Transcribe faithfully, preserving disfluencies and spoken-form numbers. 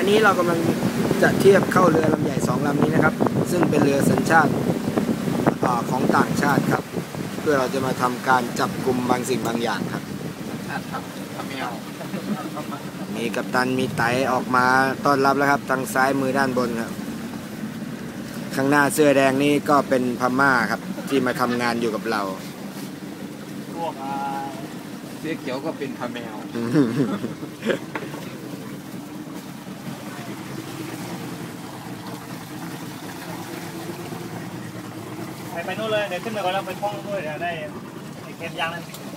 นี้เรากำลังจะเทียบเข้าเรือลำใหญ่สองลำนี้นะครับซึ่งเป็นเรือสัญชาติของต่างชาติครับเพื่อเราจะมาทำการจับกลุ่มบางสิ่งบางอย่างครับชาติครับทำแมวมีกัปตันมีไตออกมาต้อนรับแล้วครับทางซ้ายมือด้านบนครับข้างหน้าเสื้อแดงนี่ก็เป็นพม่าครับที่มาทำงานอยู่กับเราพวกเสื้อเขียวก็เป็นพแมวไปไปนู่นเลยเดี๋ยวขึ้นไปก่อนแล้วไปคล้องด้วยเดี๋ยวได้เก็บยางนั้น